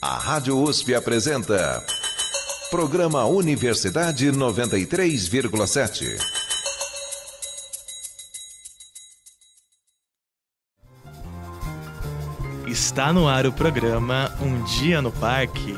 A Rádio USP apresenta Programa Universidade 93,7. Está no ar o programa Um Dia no Parque.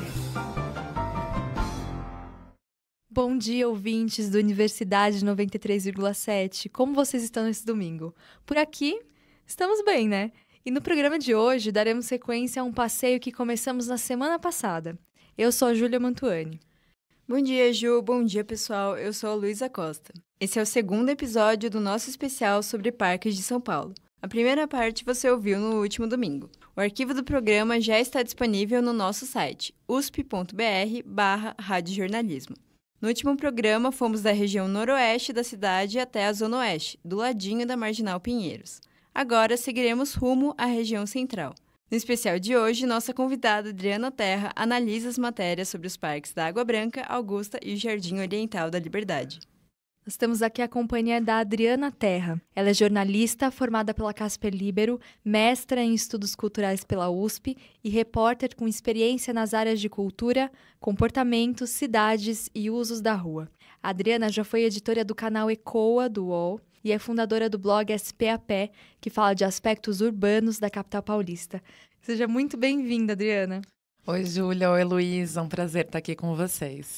Bom dia, ouvintes do Universidade 93,7. Como vocês estão nesse domingo? Por aqui, estamos bem, né? E no programa de hoje, daremos sequência a um passeio que começamos na semana passada. Eu sou a Júlia Mantuani. Bom dia, Ju. Bom dia, pessoal. Eu sou a Luísa Costa. Esse é o segundo episódio do nosso especial sobre parques de São Paulo. A primeira parte você ouviu no último domingo. O arquivo do programa já está disponível no nosso site, usp.br/radiojornalismo. No último programa, fomos da região noroeste da cidade até a zona oeste, do ladinho da Marginal Pinheiros. Agora seguiremos rumo à região central. No especial de hoje, nossa convidada Adriana Terra analisa as matérias sobre os parques da Água Branca, Augusta e o Jardim Oriental da Liberdade. Nós temos aqui a companhia da Adriana Terra. Ela é jornalista, formada pela Casper Libero, mestra em estudos culturais pela USP e repórter com experiência nas áreas de cultura, comportamentos, cidades e usos da rua. A Adriana já foi editora do canal Ecoa, do UOL, e é fundadora do blog SP a Pé, que fala de aspectos urbanos da capital paulista. Seja muito bem-vinda, Adriana. Oi, Júlia. Oi, Luísa. Um prazer estar aqui com vocês.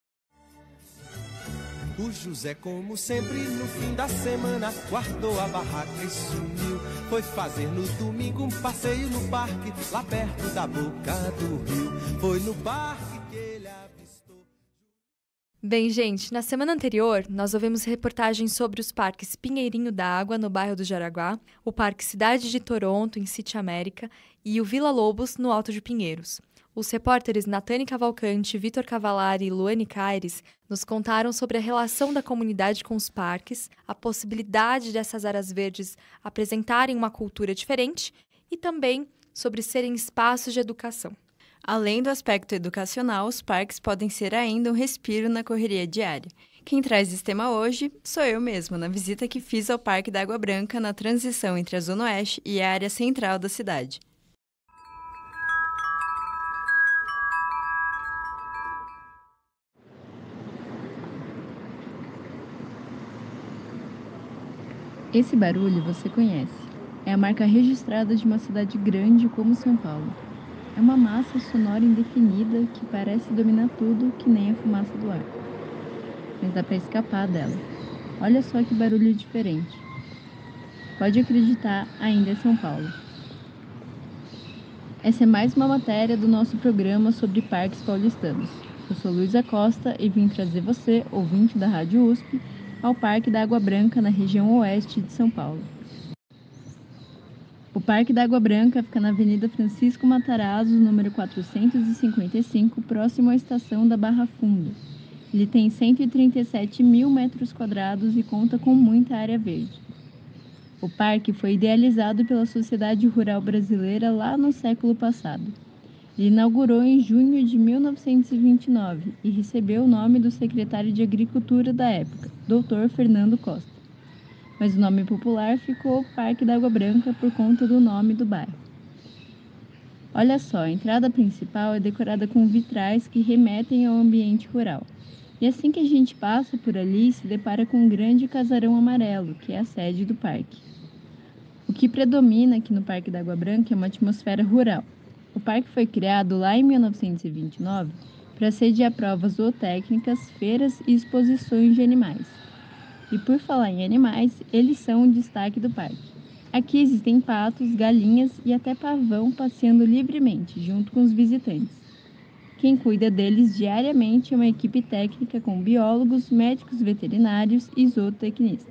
O José, como sempre, no fim da semana, guardou a barraca e sumiu. Foi fazer no domingo um passeio no parque, lá perto da boca do rio. Foi no parque que ele avistou. Bem, gente, na semana anterior, nós ouvimos reportagens sobre os parques Pinheirinho da Água, no bairro do Jaraguá, o Parque Cidade de Toronto, em City América, e o Vila Lobos, no Alto de Pinheiros. Os repórteres Natane Cavalcante, Vitor Cavalari e Luane Caires nos contaram sobre a relação da comunidade com os parques, a possibilidade dessas áreas verdes apresentarem uma cultura diferente e também sobre serem espaços de educação. Além do aspecto educacional, os parques podem ser ainda um respiro na correria diária. Quem traz esse tema hoje sou eu mesma, na visita que fiz ao Parque da Água Branca na transição entre a Zona Oeste e a área central da cidade. Esse barulho você conhece. É a marca registrada de uma cidade grande como São Paulo. É uma massa sonora indefinida que parece dominar tudo, que nem a fumaça do ar. Mas dá para escapar dela. Olha só que barulho diferente. Pode acreditar, ainda é São Paulo. Essa é mais uma matéria do nosso programa sobre parques paulistanos. Eu sou Luísa Costa e vim trazer você, ouvinte da Rádio USP, ao Parque da Água Branca, na região oeste de São Paulo. O Parque da Água Branca fica na Avenida Francisco Matarazzo, número 455, próximo à estação da Barra Funda. Ele tem 137 mil metros quadrados e conta com muita área verde. O parque foi idealizado pela Sociedade Rural Brasileira lá no século passado. Ele inaugurou em junho de 1929 e recebeu o nome do secretário de Agricultura da época, Dr. Fernando Costa. Mas o nome popular ficou Parque da Água Branca por conta do nome do bairro. Olha só, a entrada principal é decorada com vitrais que remetem ao ambiente rural. E assim que a gente passa por ali, se depara com um grande casarão amarelo, que é a sede do parque. O que predomina aqui no Parque da Água Branca é uma atmosfera rural. O parque foi criado lá em 1929 para sediar provas zootécnicas, feiras e exposições de animais. E por falar em animais, eles são o destaque do parque. Aqui existem patos, galinhas e até pavão passeando livremente, junto com os visitantes. Quem cuida deles diariamente é uma equipe técnica com biólogos, médicos veterinários e zootecnistas.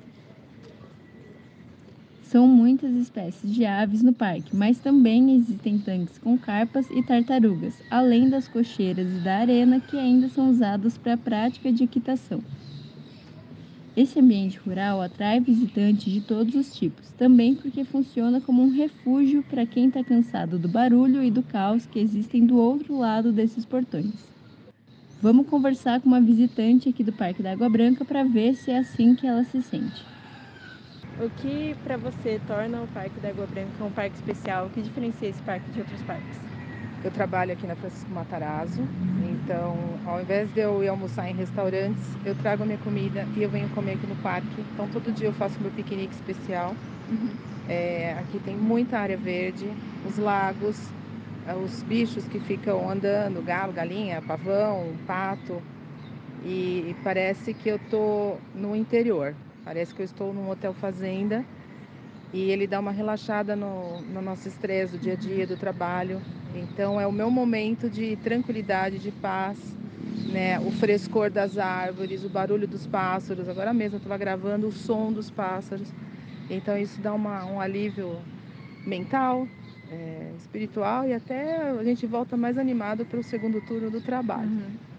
São muitas espécies de aves no parque, mas também existem tanques com carpas e tartarugas, além das cocheiras e da arena que ainda são usadas para a prática de equitação. Esse ambiente rural atrai visitantes de todos os tipos, também porque funciona como um refúgio para quem está cansado do barulho e do caos que existem do outro lado desses portões. Vamos conversar com uma visitante aqui do Parque da Água Branca para ver se é assim que ela se sente. O que para você torna o Parque da Água Branca um parque especial? O que diferencia esse parque de outros parques? Eu trabalho aqui na Francisco Matarazzo, então ao invés de eu ir almoçar em restaurantes, eu trago a minha comida e eu venho comer aqui no parque. Então todo dia eu faço meu piquenique especial. Aqui tem muita área verde, os lagos, os bichos que ficam andando, galo, galinha, pavão, pato. E parece que eu estou no interior, parece que eu estou num hotel fazenda. E ele dá uma relaxada no nosso estresse do dia a dia, do trabalho. Então é o meu momento de tranquilidade, de paz, né? O frescor das árvores, o barulho dos pássaros. Agora mesmo eu estava gravando o som dos pássaros. Então isso dá um alívio mental, espiritual, e até a gente volta mais animado para o segundo turno do trabalho.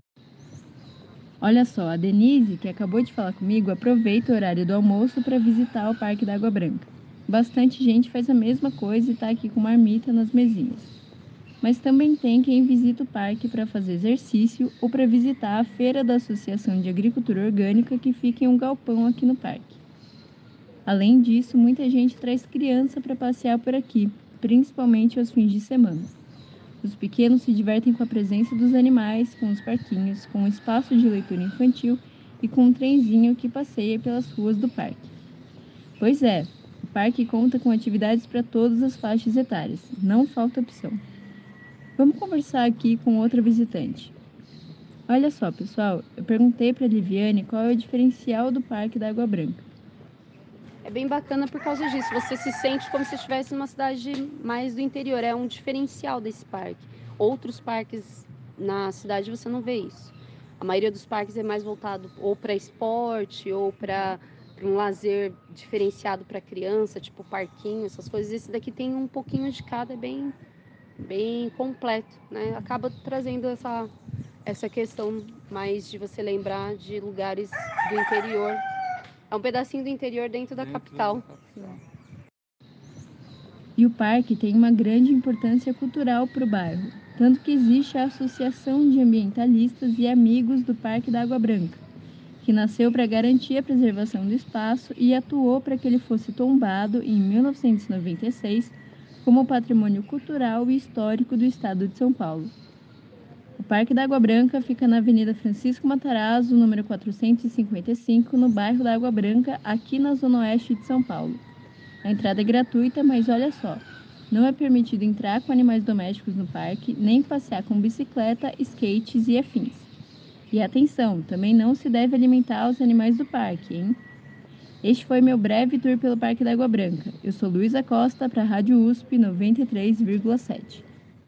Olha só, a Denise, que acabou de falar comigo, aproveita o horário do almoço para visitar o Parque da Água Branca. Bastante gente faz a mesma coisa e está aqui com marmita nas mesinhas. Mas também tem quem visita o parque para fazer exercício ou para visitar a feira da Associação de Agricultura Orgânica que fica em um galpão aqui no parque. Além disso, muita gente traz criança para passear por aqui, principalmente aos fins de semana. Os pequenos se divertem com a presença dos animais, com os parquinhos, com o espaço de leitura infantil e com um trenzinho que passeia pelas ruas do parque. Pois é, o parque conta com atividades para todas as faixas etárias, não falta opção. Vamos conversar aqui com outra visitante. Olha só, pessoal, eu perguntei para a Liviane qual é o diferencial do Parque da Água Branca. É bem bacana por causa disso, você se sente como se estivesse numa cidade mais do interior, é um diferencial desse parque. Outros parques na cidade você não vê isso. A maioria dos parques é mais voltado ou para esporte ou para um lazer diferenciado para criança, tipo parquinho, essas coisas. Esse daqui tem um pouquinho de cada, é bem completo, né? Acaba trazendo essa questão mais de você lembrar de lugares do interior. É um pedacinho do interior dentro da capital. E o parque tem uma grande importância cultural para o bairro, tanto que existe a Associação de Ambientalistas e Amigos do Parque da Água Branca, que nasceu para garantir a preservação do espaço e atuou para que ele fosse tombado em 1996 como patrimônio cultural e histórico do estado de São Paulo. O Parque da Água Branca fica na Avenida Francisco Matarazzo, número 455, no bairro da Água Branca, aqui na Zona Oeste de São Paulo. A entrada é gratuita, mas olha só, não é permitido entrar com animais domésticos no parque, nem passear com bicicleta, skates e afins. E atenção, também não se deve alimentar os animais do parque, hein? Este foi meu breve tour pelo Parque da Água Branca. Eu sou Luísa Costa, para a Rádio USP 93,7.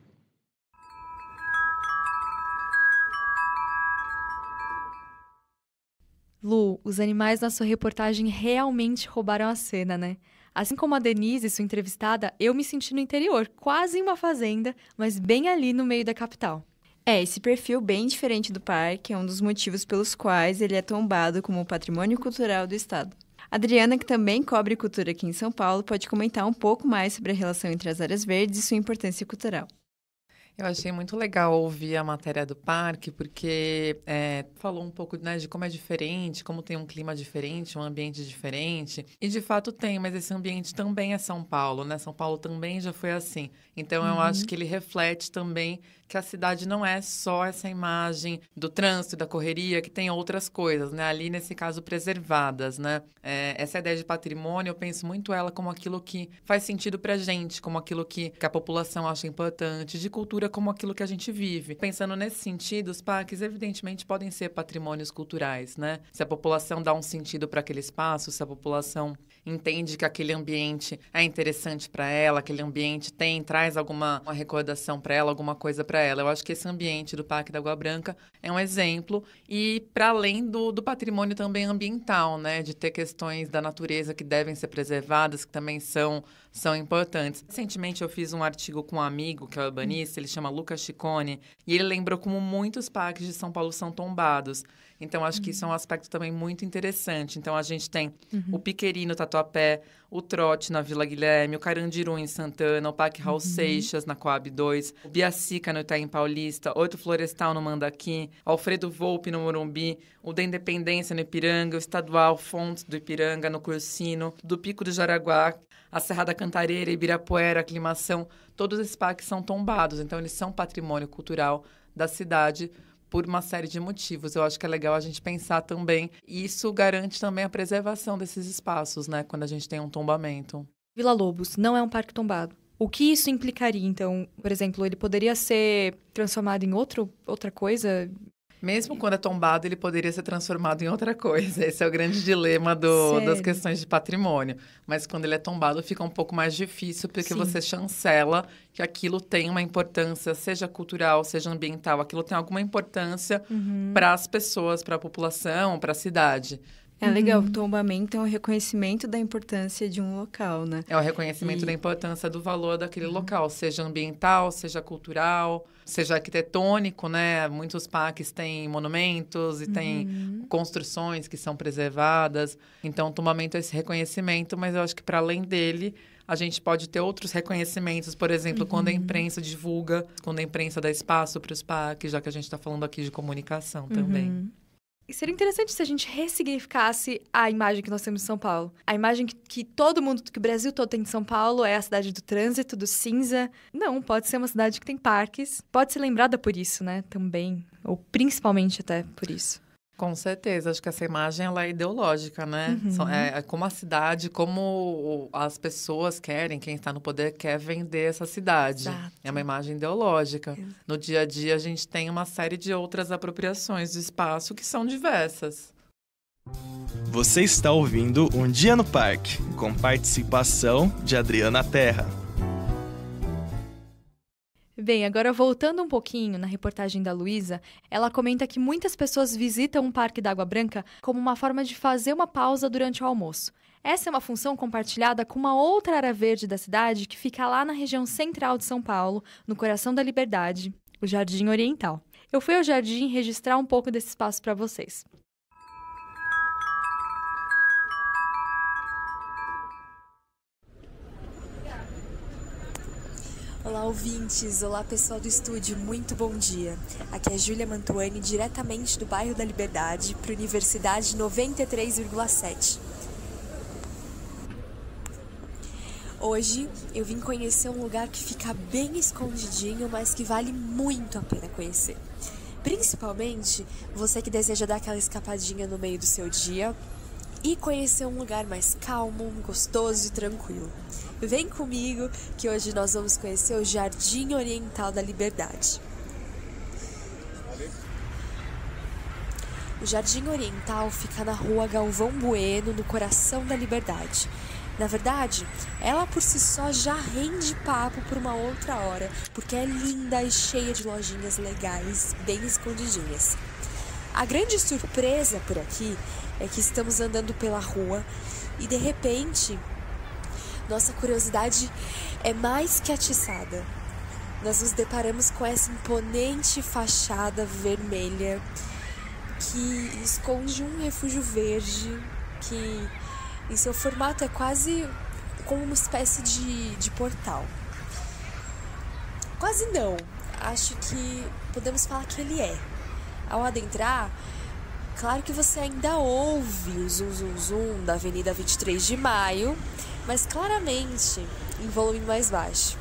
Lu, os animais na sua reportagem realmente roubaram a cena, né? Assim como a Denise, sua entrevistada, eu me senti no interior, quase em uma fazenda, mas bem ali no meio da capital. Esse perfil bem diferente do parque é um dos motivos pelos quais ele é tombado como patrimônio cultural do estado. A Adriana, que também cobre cultura aqui em São Paulo, pode comentar um pouco mais sobre a relação entre as áreas verdes e sua importância cultural. Eu achei muito legal ouvir a matéria do parque, porque falou um pouco, né, de como é diferente, como tem um clima diferente, um ambiente diferente. E, de fato, tem, mas esse ambiente também é São Paulo, né? São Paulo também já foi assim. Então, eu acho que ele reflete também que a cidade não é só essa imagem do trânsito, da correria, que tem outras coisas, né? Ali, nesse caso, preservadas, né? Essa ideia de patrimônio, eu penso muito ela como aquilo que faz sentido pra gente, como aquilo que a população acha importante, de cultura como aquilo que a gente vive. Pensando nesse sentido, os parques, evidentemente, podem ser patrimônios culturais, né? Se a população dá um sentido para aquele espaço, se a população entende que aquele ambiente é interessante para ela, aquele ambiente traz uma recordação para ela, alguma coisa para ela. Eu acho que esse ambiente do Parque da Água Branca é um exemplo e para além do patrimônio também ambiental, né, de ter questões da natureza que devem ser preservadas, que também são importantes. Recentemente eu fiz um artigo com um amigo, que é urbanista, ele chama Lucas Ciccone, e ele lembrou como muitos parques de São Paulo são tombados. Então, acho que isso é um aspecto também muito interessante. Então, a gente tem o Piquerino, Tatuapé, o Trote na Vila Guilherme, o Carandiru em Santana, o Parque Raul Seixas na Coab 2, o Biacica no Itaim Paulista, Horto Florestal no Mandaqui, Alfredo Volpi no Morumbi, o da Independência no Ipiranga, o Estadual Fontes do Ipiranga no Cursino, do Pico do Jaraguá, a Serra da Cantareira, Ibirapuera, Aclimação, todos esses parques são tombados, então eles são patrimônio cultural da cidade por uma série de motivos. Eu acho que é legal a gente pensar também, e isso garante também a preservação desses espaços, né, quando a gente tem um tombamento. Vila Lobos não é um parque tombado. O que isso implicaria, então? Por exemplo, ele poderia ser transformado em outra coisa? Mesmo quando é tombado, ele poderia ser transformado em outra coisa. Esse é o grande dilema das questões de patrimônio. Mas quando ele é tombado, fica um pouco mais difícil, porque você chancela que aquilo tem uma importância, seja cultural, seja ambiental. Aquilo tem alguma importância para as pessoas, para a população, para a cidade. É legal, o tombamento é um reconhecimento da importância de um local, né? É o reconhecimento da importância do valor daquele local, seja ambiental, seja cultural, seja arquitetônico, né? Muitos parques têm monumentos e têm construções que são preservadas. Então, o tombamento é esse reconhecimento, mas eu acho que para além dele, a gente pode ter outros reconhecimentos, por exemplo, quando a imprensa divulga, quando a imprensa dá espaço para os parques, já que a gente está falando aqui de comunicação também. Seria interessante se a gente ressignificasse a imagem que nós temos de São Paulo. A imagem que todo mundo, que o Brasil todo tem de São Paulo é a cidade do trânsito, do cinza. Não, pode ser uma cidade que tem parques. Pode ser lembrada por isso, né, também. Ou principalmente até por isso. Com certeza, acho que essa imagem ela é ideológica, né? É como a cidade, como as pessoas querem, quem está no poder quer vender essa cidade. Exato. É uma imagem ideológica. No dia a dia, a gente tem uma série de outras apropriações de espaço que são diversas. Você está ouvindo Um Dia no Parque, com participação de Adriana Terra. Bem, agora voltando um pouquinho na reportagem da Luísa, ela comenta que muitas pessoas visitam um parque da Água Branca como uma forma de fazer uma pausa durante o almoço. Essa é uma função compartilhada com uma outra área verde da cidade que fica lá na região central de São Paulo, no coração da Liberdade, o Jardim Oriental. Eu fui ao jardim registrar um pouco desse espaço para vocês. Olá, ouvintes! Olá, pessoal do estúdio, muito bom dia! Aqui é Júlia Mantuani, diretamente do bairro da Liberdade, para a Universidade 93,7. Hoje eu vim conhecer um lugar que fica bem escondidinho, mas que vale muito a pena conhecer. Principalmente você que deseja dar aquela escapadinha no meio do seu dia e conhecer um lugar mais calmo, gostoso e tranquilo. Vem comigo que hoje nós vamos conhecer o Jardim Oriental da Liberdade. O Jardim Oriental fica na rua Galvão Bueno, no coração da Liberdade. Na verdade, ela por si só já rende papo por uma outra hora, porque é linda e cheia de lojinhas legais, bem escondidinhas. A grande surpresa por aqui é que estamos andando pela rua e, de repente, nossa curiosidade é mais que atiçada. Nós nos deparamos com essa imponente fachada vermelha que esconde um refúgio verde que, em seu formato, é quase como uma espécie de portal. Quase não. Acho que podemos falar que ele é. Ao adentrar, claro que você ainda ouve o zum da Avenida 23 de Maio, mas claramente em volume mais baixo.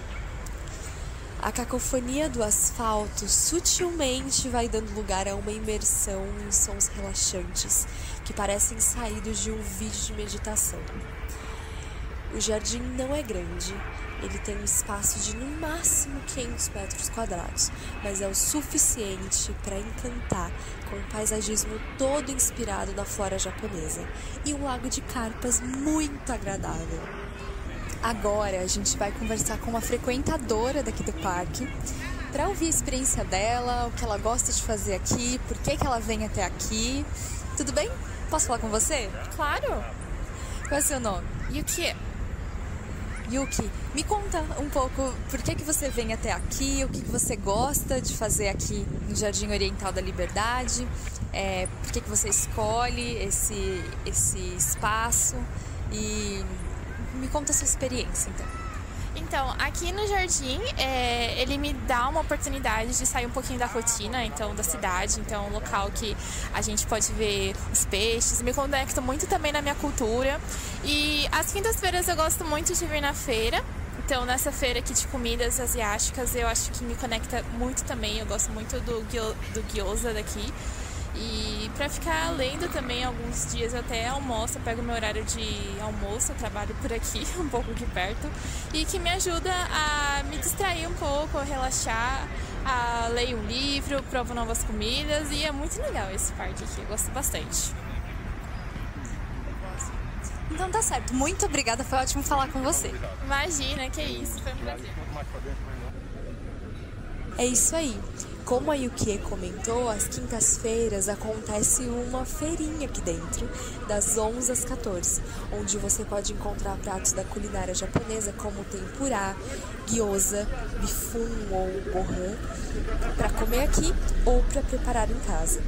A cacofonia do asfalto sutilmente vai dando lugar a uma imersão em sons relaxantes que parecem saídos de um vídeo de meditação. O jardim não é grande, ele tem um espaço de no máximo 500 metros quadrados, mas é o suficiente para encantar com um paisagismo todo inspirado na flora japonesa e um lago de carpas muito agradável. Agora a gente vai conversar com uma frequentadora daqui do parque para ouvir a experiência dela, o que ela gosta de fazer aqui, por que ela vem até aqui. Tudo bem? Posso falar com você? Claro! Qual é o seu nome? Yuki. Yuki, me conta um pouco por que você vem até aqui, o que você gosta de fazer aqui no Jardim Oriental da Liberdade. por que você escolhe esse espaço e me conta a sua experiência, então. Então, aqui no jardim, ele me dá uma oportunidade de sair um pouquinho da rotina, então, da cidade. Então, um local que a gente pode ver os peixes. Me conecto muito também na minha cultura. E às quintas-feiras eu gosto muito de vir na feira. Então, nessa feira aqui de comidas asiáticas, eu acho que me conecta muito também. Eu gosto muito do gyoza daqui. E para ficar lendo também, alguns dias eu até almoço, eu pego meu horário de almoço, eu trabalho por aqui, um pouco aqui perto, e que me ajuda a me distrair um pouco, a relaxar, leio um livro, provo novas comidas, e é muito legal esse parque aqui, eu gosto bastante. Então tá certo, muito obrigada, foi ótimo falar com você. Imagina, que isso, foi um prazer. É isso aí. Como a Yukie comentou, às quintas-feiras acontece uma feirinha aqui dentro, das 11 às 14, onde você pode encontrar pratos da culinária japonesa como tempurá, gyoza, bifum ou gohan, para comer aqui ou para preparar em casa.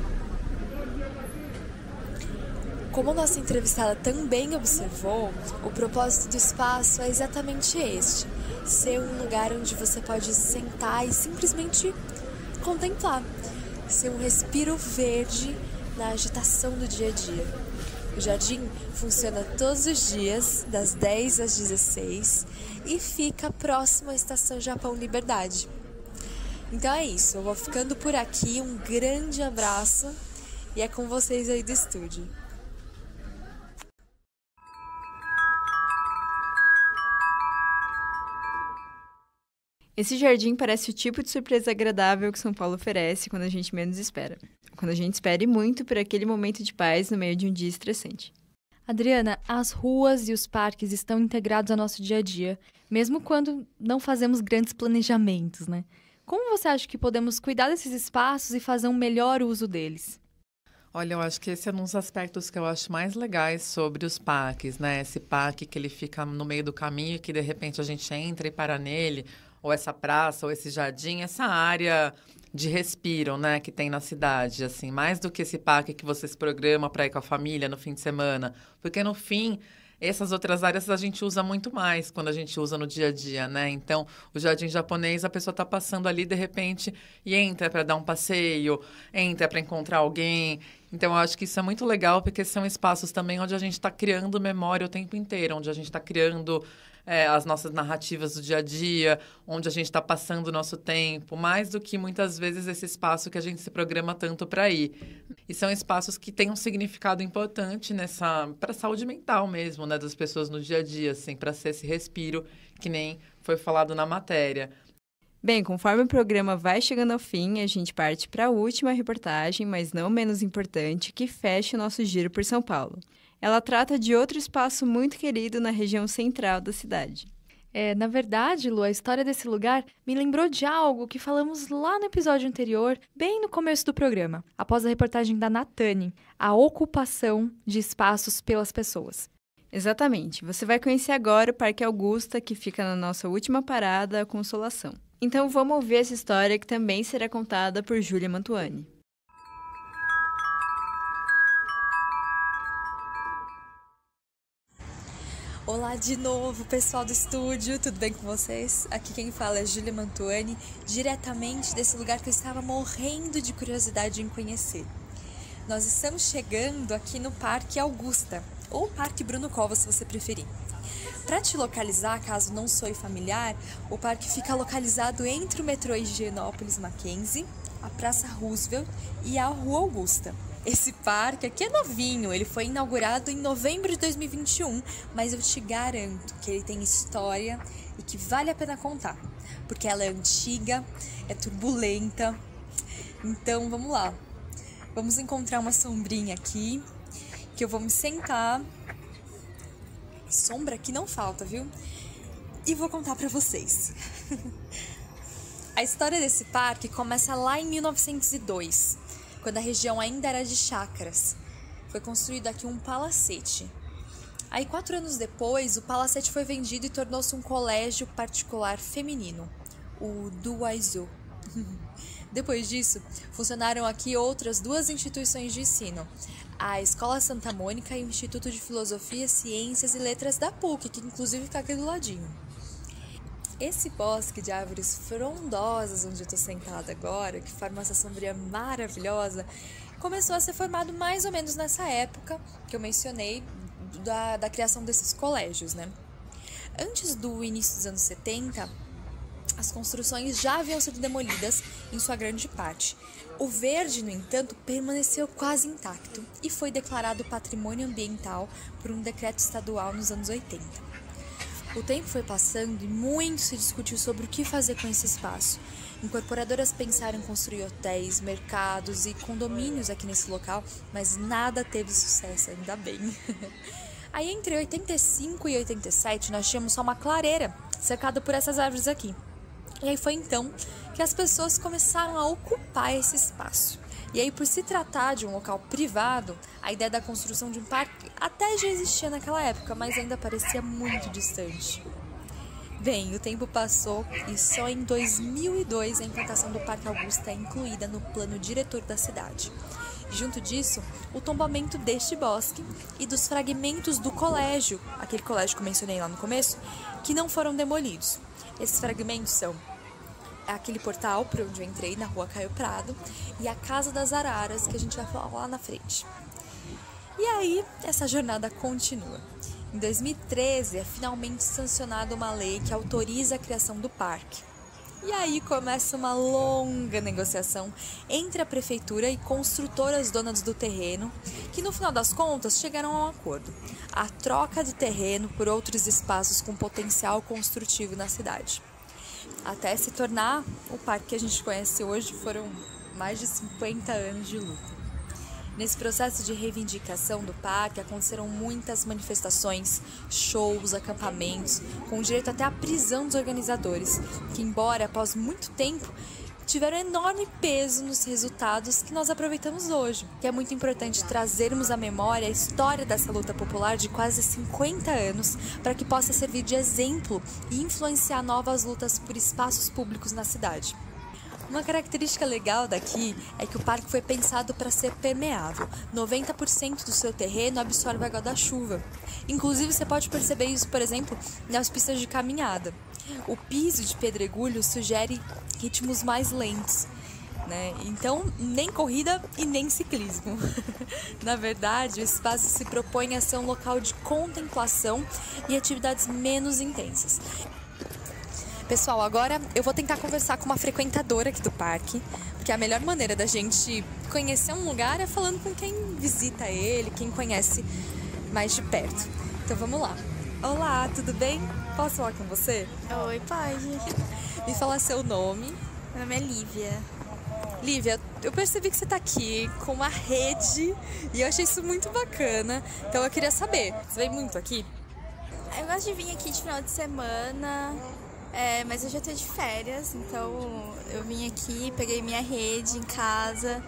Como a nossa entrevistada também observou, o propósito do espaço é exatamente este: ser um lugar onde você pode sentar e simplesmente contemplar, ser um respiro verde na agitação do dia a dia. O jardim funciona todos os dias, das 10 às 16, e fica próximo à Estação Japão Liberdade. Então é isso, eu vou ficando por aqui, um grande abraço e é com vocês aí do estúdio. Esse jardim parece o tipo de surpresa agradável que São Paulo oferece quando a gente menos espera. Quando a gente espera muito por aquele momento de paz no meio de um dia estressante. Adriana, as ruas e os parques estão integrados ao nosso dia a dia, mesmo quando não fazemos grandes planejamentos, né? Como você acha que podemos cuidar desses espaços e fazer um melhor uso deles? Olha, eu acho que esse é um dos aspectos que eu acho mais legais sobre os parques, né? Esse parque que ele fica no meio do caminho, que de repente a gente entra e para nele, ou essa praça, ou esse jardim, essa área de respiro, né, que tem na cidade, assim, mais do que esse parque que você se programa para ir com a família no fim de semana, porque no fim, essas outras áreas a gente usa muito mais quando a gente usa no dia a dia, né? Então, o jardim japonês, a pessoa está passando ali, de repente, e entra para dar um passeio, entra para encontrar alguém. Então, eu acho que isso é muito legal, porque são espaços também onde a gente está criando memória o tempo inteiro, onde a gente está criando as nossas narrativas do dia a dia, onde a gente está passando o nosso tempo, mais do que muitas vezes esse espaço que a gente se programa tanto para ir. E são espaços que têm um significado importante para a saúde mental mesmo, né, das pessoas no dia a dia, assim, para ser esse respiro que nem foi falado na matéria. Bem, conforme o programa vai chegando ao fim, a gente parte para a última reportagem, mas não menos importante, que fecha o nosso giro por São Paulo. Ela trata de outro espaço muito querido na região central da cidade. Na verdade, Lu, a história desse lugar me lembrou de algo que falamos lá no episódio anterior, bem no começo do programa, após a reportagem da Natane, a ocupação de espaços pelas pessoas. Exatamente. Você vai conhecer agora o Parque Augusta, que fica na nossa última parada, a Consolação. Então vamos ouvir essa história que também será contada por Júlia Mantuani. Olá de novo, pessoal do estúdio, tudo bem com vocês? Aqui quem fala é Júlia Mantuani, diretamente desse lugar que eu estava morrendo de curiosidade em conhecer. Nós estamos chegando aqui no Parque Augusta, ou Parque Bruno Covas, se você preferir. Para te localizar, caso não soe familiar, o parque fica localizado entre o metrô Higienópolis Mackenzie, a Praça Roosevelt e a Rua Augusta. Esse parque aqui é novinho, ele foi inaugurado em novembro de 2021, mas eu te garanto que ele tem história e que vale a pena contar, porque ela é antiga, é turbulenta. Então vamos lá, vamos encontrar uma sombrinha aqui, que eu vou me sentar. Sombra aqui não falta, viu? E vou contar pra vocês. A história desse parque começa lá em 1902, quando a região ainda era de chácaras. Foi construído aqui um palacete. Aí, 4 anos depois, o palacete foi vendido e tornou-se um colégio particular feminino, o Duaizu. Depois disso, funcionaram aqui outras 2 instituições de ensino, a Escola Santa Mônica e o Instituto de Filosofia, Ciências e Letras da PUC, que inclusive fica aqui do ladinho. Esse bosque de árvores frondosas onde eu estou sentada agora, que forma essa sombria maravilhosa, começou a ser formado mais ou menos nessa época que eu mencionei da criação desses colégios, né? Antes do início dos anos 70, as construções já haviam sido demolidas em sua grande parte. O verde, no entanto, permaneceu quase intacto e foi declarado patrimônio ambiental por um decreto estadual nos anos 80. O tempo foi passando e muito se discutiu sobre o que fazer com esse espaço. Incorporadoras pensaram em construir hotéis, mercados e condomínios aqui nesse local, mas nada teve sucesso, ainda bem. Aí entre 85 e 87 nós tínhamos só uma clareira cercada por essas árvores aqui. E aí foi então que as pessoas começaram a ocupar esse espaço. E aí, por se tratar de um local privado, a ideia da construção de um parque até já existia naquela época, mas ainda parecia muito distante. Bem, o tempo passou e só em 2002 a implantação do Parque Augusta é incluída no plano diretor da cidade. Junto disso, o tombamento deste bosque e dos fragmentos do colégio, aquele colégio que eu mencionei lá no começo, que não foram demolidos. Esses fragmentos são aquele portal por onde eu entrei, na rua Caio Prado, e a Casa das Araras, que a gente vai falar lá na frente. E aí, essa jornada continua. Em 2013, é finalmente sancionada uma lei que autoriza a criação do parque. E aí começa uma longa negociação entre a prefeitura e construtoras donas do terreno, que no final das contas chegaram a um acordo: a troca do terreno por outros espaços com potencial construtivo na cidade. Até se tornar o parque que a gente conhece hoje, foram mais de 50 anos de luta. Nesse processo de reivindicação do parque, aconteceram muitas manifestações, shows, acampamentos, com direito até à prisão dos organizadores, que, embora após muito tempo, tiveram enorme peso nos resultados que nós aproveitamos hoje. Que é muito importante trazermos à memória a história dessa luta popular de quase 50 anos, para que possa servir de exemplo e influenciar novas lutas por espaços públicos na cidade. Uma característica legal daqui é que o parque foi pensado para ser permeável. 90% do seu terreno absorve a água da chuva. Inclusive, você pode perceber isso, por exemplo, nas pistas de caminhada. O piso de pedregulho sugere ritmos mais lentos, né? Então, nem corrida e nem ciclismo. Na verdade, o espaço se propõe a ser um local de contemplação e atividades menos intensas. Pessoal, agora eu vou tentar conversar com uma frequentadora aqui do parque, porque a melhor maneira da gente conhecer um lugar é falando com quem visita ele, quem conhece mais de perto. Então vamos lá. Olá, tudo bem? Posso falar com você? Oi, pode. Me fala seu nome. Meu nome é Lívia. Lívia, eu percebi que você está aqui com uma rede e eu achei isso muito bacana. Então eu queria saber, você vem muito aqui? Eu gosto de vir aqui de final de semana. Mas eu já tô de férias, então eu vim aqui, peguei minha rede em casa,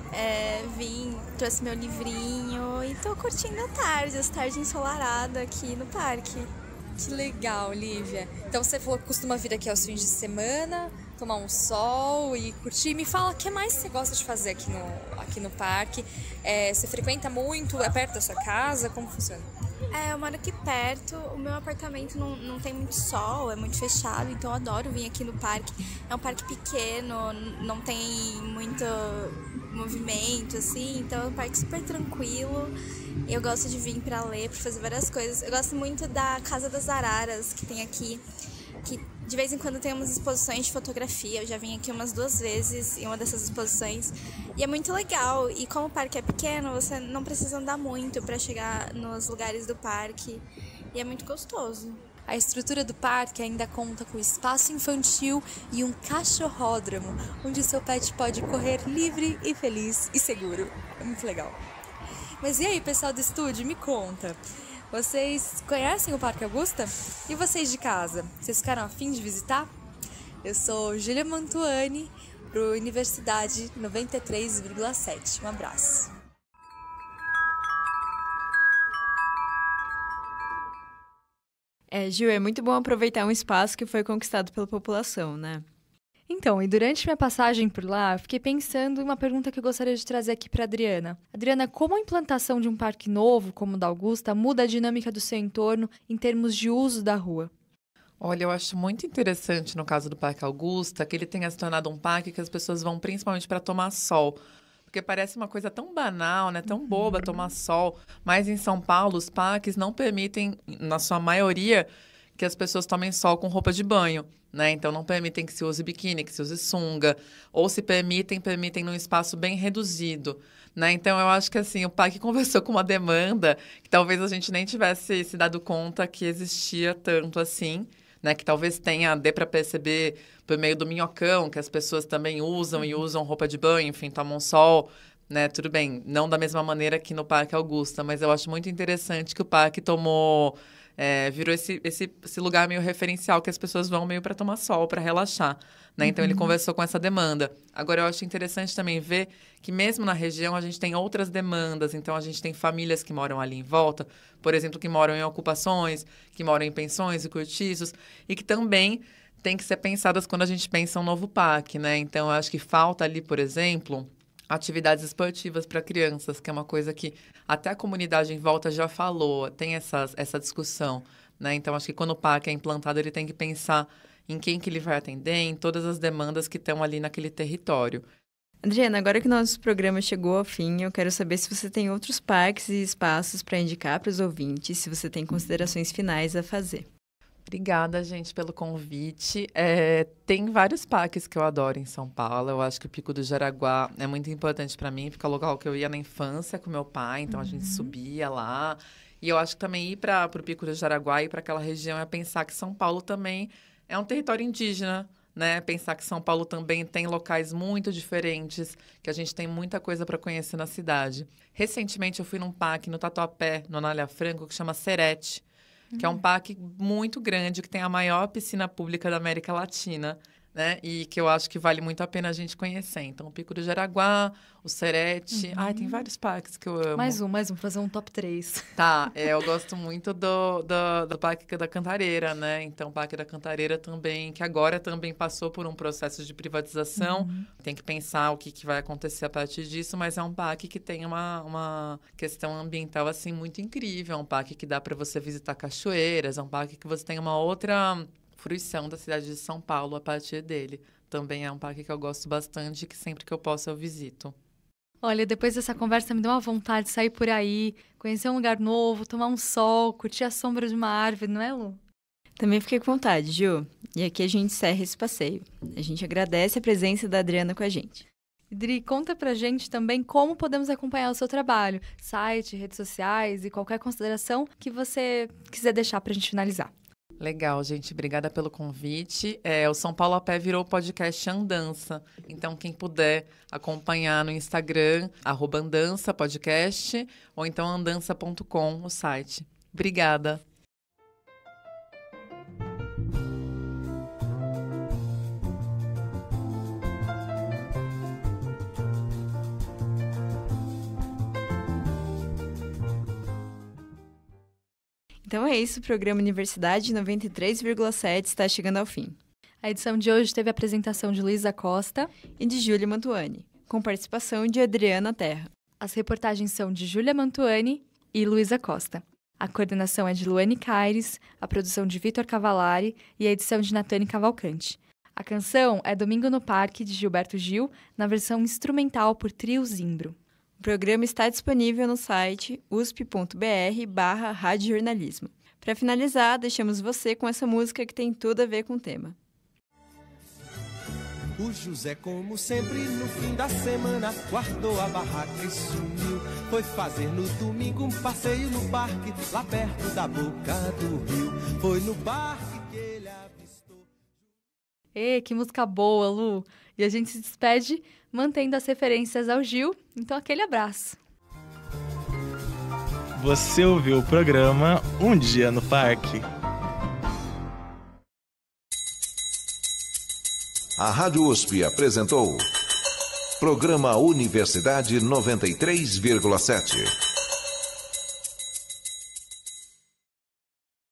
trouxe meu livrinho e tô curtindo a tarde, as tardes ensolaradas aqui no parque. Que legal, Lívia. Então você falou que costuma vir aqui aos fins de semana, tomar um sol e curtir. Me fala, o que mais você gosta de fazer aqui no parque? Você frequenta muito? É perto da sua casa? Como funciona? Eu moro aqui perto, o meu apartamento não tem muito sol, é muito fechado, então eu adoro vir aqui no parque. É um parque pequeno, não tem muito movimento, assim, então é um parque super tranquilo. Eu gosto de vir pra ler, pra fazer várias coisas. Eu gosto muito da Casa das Araras, que tem aqui, que de vez em quando tem umas exposições de fotografia. Eu já vim aqui umas 2 vezes em uma dessas exposições e é muito legal. E como o parque é pequeno, você não precisa andar muito para chegar nos lugares do parque e é muito gostoso. A estrutura do parque ainda conta com espaço infantil e um cachorródromo, onde seu pet pode correr livre e feliz e seguro. É muito legal. Mas e aí, pessoal do estúdio, me conta. Vocês conhecem o Parque Augusta? E vocês de casa? Vocês ficaram a fim de visitar? Eu sou Júlia Mantuani, pro Universidade 93,7. Um abraço. Gil, é muito bom aproveitar um espaço que foi conquistado pela população, né? Então, e durante minha passagem por lá, eu fiquei pensando em uma pergunta que eu gostaria de trazer aqui para Adriana. Adriana, como a implantação de um parque novo, como o da Augusta, muda a dinâmica do seu entorno em termos de uso da rua? Olha, eu acho muito interessante no caso do Parque Augusta que ele tenha se tornado um parque que as pessoas vão principalmente para tomar sol. Porque parece uma coisa tão banal, né? Tão boba tomar sol. Mas em São Paulo, os parques não permitem, na sua maioria, que as pessoas tomem sol com roupa de banho, né? Então, não permitem que se use biquíni, que se use sunga. Ou se permitem num espaço bem reduzido, né? Então, eu acho que, assim, o parque conversou com uma demanda que talvez a gente nem tivesse se dado conta que existia tanto assim, né? Que talvez dê para perceber por meio do minhocão, que as pessoas também usam e usam roupa de banho, enfim, tomam sol, né? Tudo bem, não da mesma maneira que no Parque Augusta, mas eu acho muito interessante que o parque virou esse lugar meio referencial que as pessoas vão meio para tomar sol, para relaxar, né? Então, ele conversou com essa demanda. Agora, eu acho interessante também ver que mesmo na região a gente tem outras demandas. Então, a gente tem famílias que moram ali em volta, por exemplo, que moram em ocupações, que moram em pensões e cortiços, e que também têm que ser pensadas quando a gente pensa um novo parque, né? Então, eu acho que falta ali, por exemplo, atividades esportivas para crianças, que é uma coisa que até a comunidade em volta já falou, tem essa discussão, né? Então, acho que quando o parque é implantado, ele tem que pensar em quem que ele vai atender, em todas as demandas que estão ali naquele território. Adriana, agora que o nosso programa chegou ao fim, eu quero saber se você tem outros parques e espaços para indicar para os ouvintes, se você tem considerações finais a fazer. Obrigada, gente, pelo convite. Tem vários parques que eu adoro em São Paulo. Eu acho que o Pico do Jaraguá é muito importante para mim, porque é um local que eu ia na infância com meu pai, então a gente subia lá. E eu acho que também ir para o Pico do Jaraguá, ir para aquela região, é pensar que São Paulo também é um território indígena, né? Pensar que São Paulo também tem locais muito diferentes, que a gente tem muita coisa para conhecer na cidade. Recentemente, eu fui num parque no Tatuapé, no Anália Franco, que chama Serete, que é um parque muito grande, que tem a maior piscina pública da América Latina, né? E que eu acho que vale muito a pena a gente conhecer. Então, o Pico do Jaraguá, o Serete... Ai, tem vários parques que eu amo. Mais um, fazer um top 3. Tá, eu gosto muito do Parque da Cantareira, né? Então, o Parque da Cantareira também, que agora também passou por um processo de privatização. Tem que pensar o que vai acontecer a partir disso, mas é um parque que tem uma questão ambiental, assim, muito incrível. É um parque que dá para você visitar cachoeiras, é um parque que você tem uma outra fruição da cidade de São Paulo a partir dele. Também é um parque que eu gosto bastante e que sempre que eu posso eu visito. Olha, depois dessa conversa me deu uma vontade de sair por aí, conhecer um lugar novo, tomar um sol, curtir a sombra de uma árvore, não é, Lu? Também fiquei com vontade, Ju. E aqui a gente encerra esse passeio. A gente agradece a presença da Adriana com a gente. Dri, conta pra gente também como podemos acompanhar o seu trabalho, site, redes sociais e qualquer consideração que você quiser deixar pra gente finalizar. Legal, gente. Obrigada pelo convite. O São Paulo a Pé virou o podcast Andança. Então, quem puder acompanhar no Instagram, @andançapodcast, ou então andança.com, o site. Obrigada. Então é isso, o programa Universidade 93,7 está chegando ao fim. A edição de hoje teve a apresentação de Luísa Costa e de Júlia Mantuani, com participação de Adriana Terra. As reportagens são de Júlia Mantuani e Luísa Costa. A coordenação é de Luane Caires, a produção de Vitor Cavalari e a edição de Natane Cavalcante. A canção é Domingo no Parque, de Gilberto Gil, na versão instrumental por Trio Zimbro. O programa está disponível no site usp.br/radiojornalismo. Para finalizar, deixamos você com essa música que tem tudo a ver com o tema. O José, como sempre, no fim da semana, guardou a barraca e sumiu. Foi fazer no domingo um passeio no parque, lá perto da boca do rio. Foi no parque que ele avistou... Que música boa, Lu! E a gente se despede mantendo as referências ao Gil, então aquele abraço. Você ouviu o programa Um Dia no Parque. A Rádio USP apresentou Programa Universidade 93,7.